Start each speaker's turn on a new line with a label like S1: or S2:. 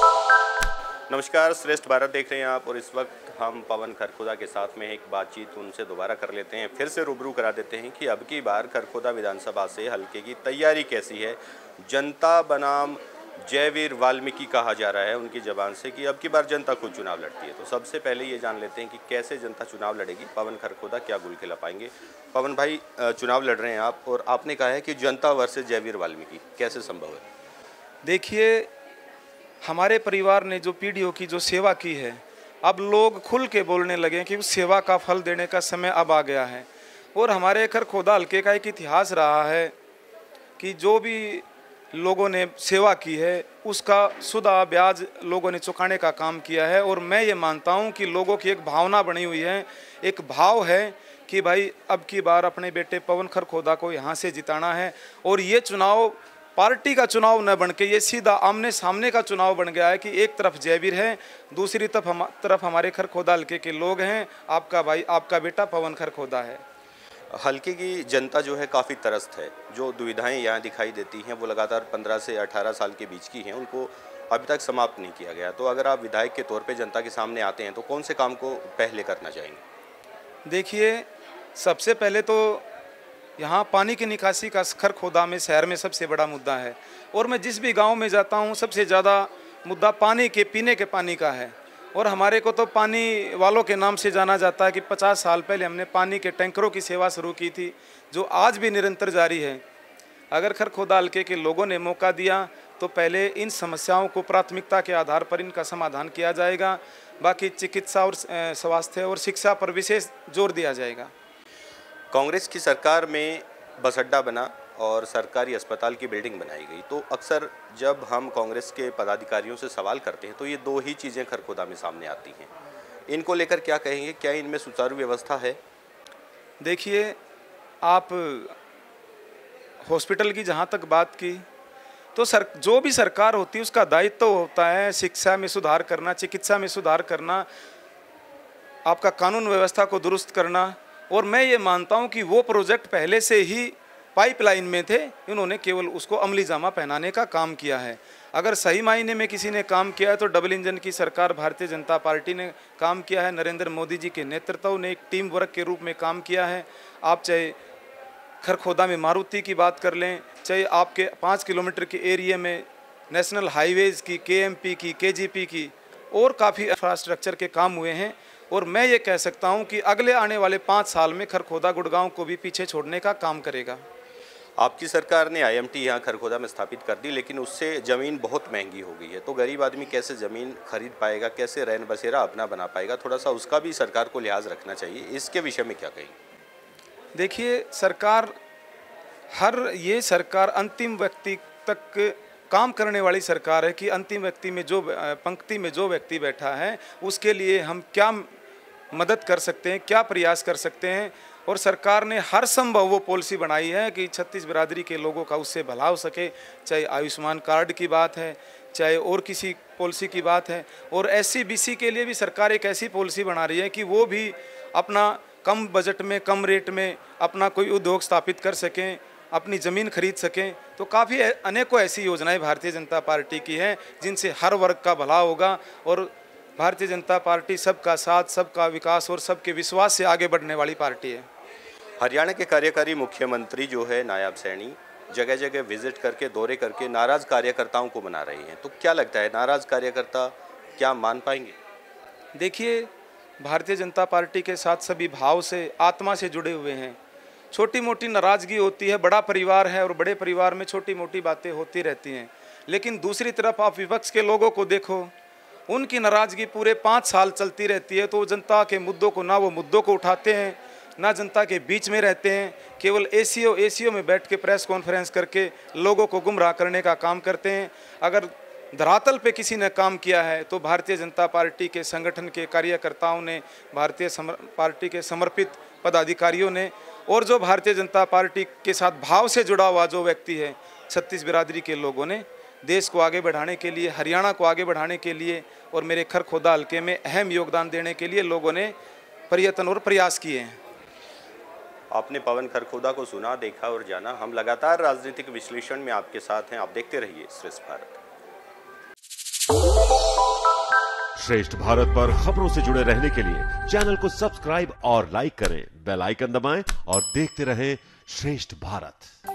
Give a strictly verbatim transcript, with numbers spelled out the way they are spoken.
S1: नमस्कार, श्रेष्ठ भारत देख रहे हैं आप और इस वक्त हम पवन खरखोदा के साथ में एक बातचीत उनसे दोबारा कर लेते हैं। फिर से रूबरू करा देते हैं कि अब की बार खरखोदा विधानसभा से हल्के की तैयारी कैसी है। जनता बनाम जयवीर वाल्मीकि कहा जा रहा है उनकी ज़बान से कि अब की बार जनता खुद चुनाव लड़ती है। तो सबसे पहले ये जान लेते हैं कि कैसे जनता चुनाव लड़ेगी, पवन खरखोदा क्या गुल खिला पाएंगे। पवन भाई, चुनाव लड़ रहे हैं आप और आपने कहा है कि जनता वर्सेस जयवीर वाल्मीकि, कैसे संभव है?
S2: देखिए, हमारे परिवार ने जो पीढ़ियों की जो सेवा की है, अब लोग खुल के बोलने लगे कि उस सेवा का फल देने का समय अब आ गया है। और हमारे खरखोदा हल्के का एक इतिहास रहा है कि जो भी लोगों ने सेवा की है उसका सुधा ब्याज लोगों ने चुकाने का काम किया है। और मैं ये मानता हूँ कि लोगों की एक भावना बनी हुई है, एक भाव है कि भाई अब की बार अपने बेटे पवन खरखोदा को यहाँ से जिताना है। और ये चुनाव पार्टी का चुनाव न बन के ये सीधा आमने सामने का चुनाव बन गया है कि एक तरफ जयवीर है, दूसरी तरफ हम तरफ हमारे खरखोदा हल्के के लोग हैं। आपका भाई, आपका बेटा पवन खरखोदा है।
S1: हल्के की जनता जो है काफ़ी त्रस्त है। जो दुविधाएं यहाँ दिखाई देती हैं वो लगातार पंद्रह से अठारह साल के बीच की हैं, उनको अभी तक समाप्त नहीं किया गया। तो अगर आप विधायक के तौर पे जनता के सामने आते हैं तो कौन से काम को पहले करना चाहेंगे?
S2: देखिए, सबसे पहले तो यहाँ पानी की निकासी का खरखोदा में शहर में सबसे बड़ा मुद्दा है। और मैं जिस भी गांव में जाता हूँ सबसे ज़्यादा मुद्दा पानी के, पीने के पानी का है। और हमारे को तो पानी वालों के नाम से जाना जाता है कि पचास साल पहले हमने पानी के टैंकरों की सेवा शुरू की थी, जो आज भी निरंतर जारी है। अगर खरखोदा हल्के के लोगों ने मौका दिया तो पहले इन समस्याओं को प्राथमिकता के आधार पर इनका समाधान किया जाएगा। बाकी चिकित्सा और स्वास्थ्य और शिक्षा पर विशेष जोर दिया जाएगा।
S1: कांग्रेस की सरकार में बस अड्डा बना और सरकारी अस्पताल की बिल्डिंग बनाई गई। तो अक्सर जब हम कांग्रेस के पदाधिकारियों से सवाल करते हैं तो ये दो ही चीज़ें खरखोदा में सामने आती हैं। इनको लेकर क्या कहेंगे? क्या इनमें सुचारू व्यवस्था है?
S2: देखिए, आप हॉस्पिटल की जहाँ तक बात की तो सर जो भी सरकार होती है उसका दायित्व तो होता है शिक्षा में सुधार करना, चिकित्सा में सुधार करना, आपका कानून व्यवस्था को दुरुस्त करना। और मैं ये मानता हूँ कि वो प्रोजेक्ट पहले से ही पाइपलाइन में थे, इन्होंने केवल उसको अमली जामा पहनाने का काम किया है। अगर सही मायने में किसी ने काम किया है तो डबल इंजन की सरकार भारतीय जनता पार्टी ने काम किया है। नरेंद्र मोदी जी के नेतृत्व ने एक टीम वर्क के रूप में काम किया है। आप चाहे खरखोदा में मारुति की बात कर लें, चाहे आपके पाँच किलोमीटर के एरिया में नेशनल हाईवेज़ की, के एम पी की, के जी पी की और काफ़ी इंफ्रास्ट्रक्चर के काम हुए हैं। और मैं ये कह सकता हूँ कि अगले आने वाले पाँच साल में खरखोदा गुड़गांव को भी पीछे छोड़ने का काम करेगा।
S1: आपकी सरकार ने आई एम टी यहाँ खरखोदा में स्थापित कर दी, लेकिन उससे ज़मीन बहुत महंगी हो गई है। तो गरीब आदमी कैसे ज़मीन खरीद पाएगा, कैसे रैन बसेरा अपना बना पाएगा? थोड़ा सा उसका भी सरकार को लिहाज रखना चाहिए। इसके विषय में क्या कहेंगे?
S2: देखिए, सरकार हर ये सरकार अंतिम व्यक्ति तक काम करने वाली सरकार है कि अंतिम व्यक्ति में जो पंक्ति में जो व्यक्ति बैठा है उसके लिए हम क्या मदद कर सकते हैं, क्या प्रयास कर सकते हैं। और सरकार ने हर संभव वो पॉलिसी बनाई है कि छत्तीस बिरादरी के लोगों का उससे भला हो सके। चाहे आयुष्मान कार्ड की बात है, चाहे और किसी पॉलिसी की बात है। और एस सी बी सी के लिए भी सरकार एक ऐसी पॉलिसी बना रही है कि वो भी अपना कम बजट में, कम रेट में अपना कोई उद्योग स्थापित कर सकें, अपनी ज़मीन खरीद सकें। तो काफ़ी अनेकों ऐसी योजनाएं भारतीय जनता पार्टी की हैं जिनसे हर वर्ग का भला होगा। और भारतीय जनता पार्टी सबका साथ, सबका विकास और सबके विश्वास से आगे बढ़ने वाली पार्टी है।
S1: हरियाणा के कार्यकारी मुख्यमंत्री जो है नायब सैनी जगह जगह विजिट करके, दौरे करके नाराज़ कार्यकर्ताओं को मना रही हैं। तो क्या लगता है, नाराज़ कार्यकर्ता क्या मान पाएंगे?
S2: देखिए, भारतीय जनता पार्टी के साथ सभी भाव से, आत्मा से जुड़े हुए हैं। छोटी मोटी नाराज़गी होती है, बड़ा परिवार है और बड़े परिवार में छोटी मोटी बातें होती रहती हैं। लेकिन दूसरी तरफ आप विपक्ष के लोगों को देखो, उनकी नाराज़गी पूरे पाँच साल चलती रहती है। तो जनता के मुद्दों को, ना वो मुद्दों को उठाते हैं, ना जनता के बीच में रहते हैं। केवल एसीओ एसीओ में बैठ के प्रेस कॉन्फ्रेंस करके लोगों को गुमराह करने का काम करते हैं। अगर धरातल पे किसी ने काम किया है तो भारतीय जनता पार्टी के संगठन के कार्यकर्ताओं ने, भारतीय पार्टी के समर्पित पदाधिकारियों ने, और जो भारतीय जनता पार्टी के साथ भाव से जुड़ा हुआ जो व्यक्ति है, छत्तीस बिरादरी के लोगों ने देश को आगे बढ़ाने के लिए, हरियाणा को आगे बढ़ाने के लिए और मेरे खरखोदा हल्के में अहम योगदान देने के लिए लोगों ने प्रयत्न और प्रयास किए हैं।
S1: आपने पवन खरखोदा को सुना, देखा और जाना। हम लगातार राजनीतिक विश्लेषण में आपके साथ हैं। आप देखते रहिए श्रेष्ठ भारत।
S3: श्रेष्ठ भारत पर खबरों से जुड़े रहने के लिए चैनल को सब्सक्राइब और लाइक करें, बेल आइकन दबाएं और देखते रहें श्रेष्ठ भारत।